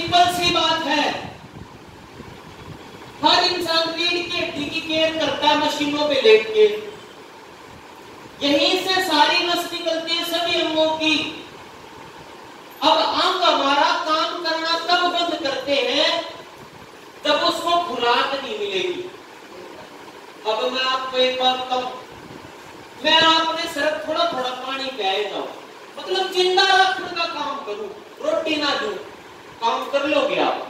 Simple सी बात है, हर इंसान रीढ़ की हड्डी की केयर करता है मशीनों पे लेट के, यहीं से सारी नस निकलती है सभी अंगों की। अब अंग हमारा काम करना तब बंद करते हैं जब उसको खुराक नहीं मिलेगी। अब मैं आपको एक बात बताऊं, मैं आपने सिर्फ थोड़ा थोड़ा पानी पियाएगा, मतलब जिंदा रखने का काम करूं, रोटी ना दूं, काम कर लोगे आप?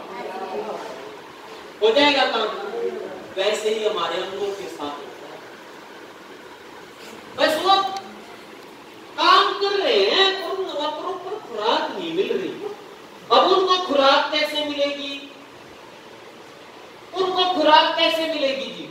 हो जाएगा काम? वैसे ही हमारे अंगों के साथ होता है, बस वो काम कर रहे हैं और प्रॉपर खुराक नहीं मिल रही। अब उनको खुराक कैसे मिलेगी? उनको खुराक कैसे मिलेगी जी?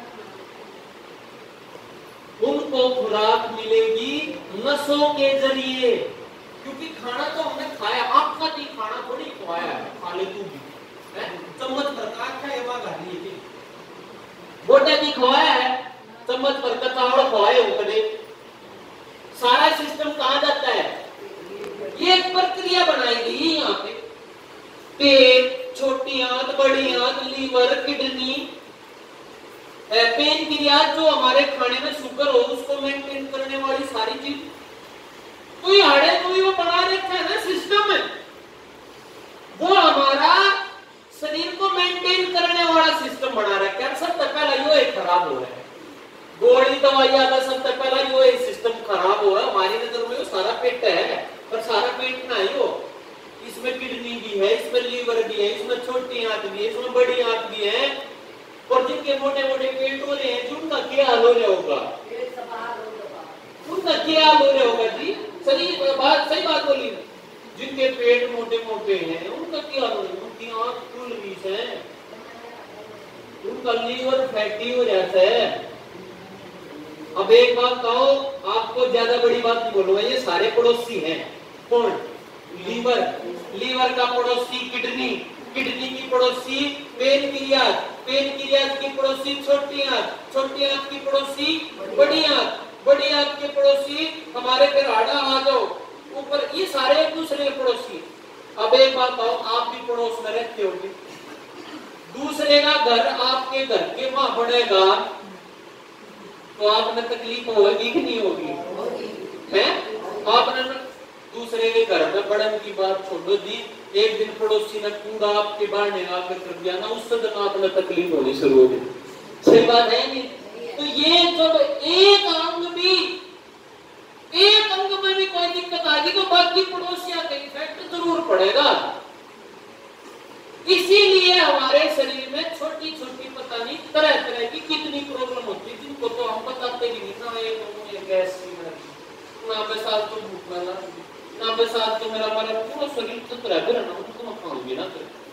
उनको खुराक मिलेगी नसों के जरिए, क्योंकि खाना तो हमने खाया, आपका नहीं खाना थोड़ी खवाया है, खा ले तू भी चम्मच प्रकाश का एवं गाली थी गोटा की खवाया है, चम्मच पर कचावड़ खवाए उतने सारा सिस्टम कहां जाता है? ये एक प्रक्रिया बनाई गई यहाँ पे, पेट, छोटी आंत, बड़ी आंत, लीवर, किडनी, पेन क्रिया, जो हमारे खाने में शुगर हो उसको मेंटेन करने वाली सारी चीज, तो ये हाड़े तो वो बना रखा है ना सिस्टम में, वो हमारा शरीर को मेंटेन करने वाला सिस्टम बना रखा है। सबसे पहला यो खराब हो रहा है, गोली दवाई आता, सबसे पहला यो सिस्टम खराब हो रहा है हमारी नजर में। सारा पेट है पर सारा पेट ना ही हो, इसमें किडनी भी है, इसमें लीवर भी है, इसमें छोटी आंत भी है, इसमें बड़ी आंत भी है, और जिनके मोटे मोटे पेट हो रहे हैं उनका क्या हाल हो रहा होगा? उनका क्या हाल हो रहा होगा जी? सही बात बोली, जिनके पेट मोटे मोटे हैं उनका क्या हाल हो रहा है? उनकी आंख फुल बीच है, उनका लीवर फैटी हो जाता है। अब एक बात कहो, आपको ज्यादा बड़ी बात नहीं बोलूंगा, ये सारे पड़ोसी हैं। कौन? लीवर, लीवर का पड़ोसी किडनी, किडनी की पड़ोसी पेनक्रियाज, पेनक्रियाज की पड़ोसी छोटी आंत, छोटी आंत की पड़ोसी बड़ी आंत, बड़ी आंत के पड़ोसी हमारे फिर हाड़ा आ जाओ ऊपर, ये सारे एक दूसरे के पड़ोसी। अब एक बात बताओ, आप भी पड़ोस में रहते होंगे, दूसरे का घर आपके घर के वहां बढ़ेगा तो आपने तकलीफ होगी कि नहीं होगी? है आपने दूसरे के घर में बढ़ने की बात छोड़ो जी, एक दिन पड़ोसी ने कूड़ा आपके बाहर आकर कर दिया ना, उससे दिन आपने तकलीफ होनी शुरू हो गई। सही बात है नहीं? तो ये जब एक अंग में भी कोई दिक्कत आ गई तो बाकी पड़ोसियों का इफेक्ट जरूर पड़ेगा। इसीलिए हमारे शरीर में छोटी छोटी पता नहीं तरह तरह की कितनी प्रॉब्लम होती है, जिनको तो हम बताते भी नहीं ना। ये गैस ना बरसात तो भूख लगा, ना बरसात तो मेरा पूरा शरीर तो तरह तरह ना, उनको मैं खाऊंगी ना।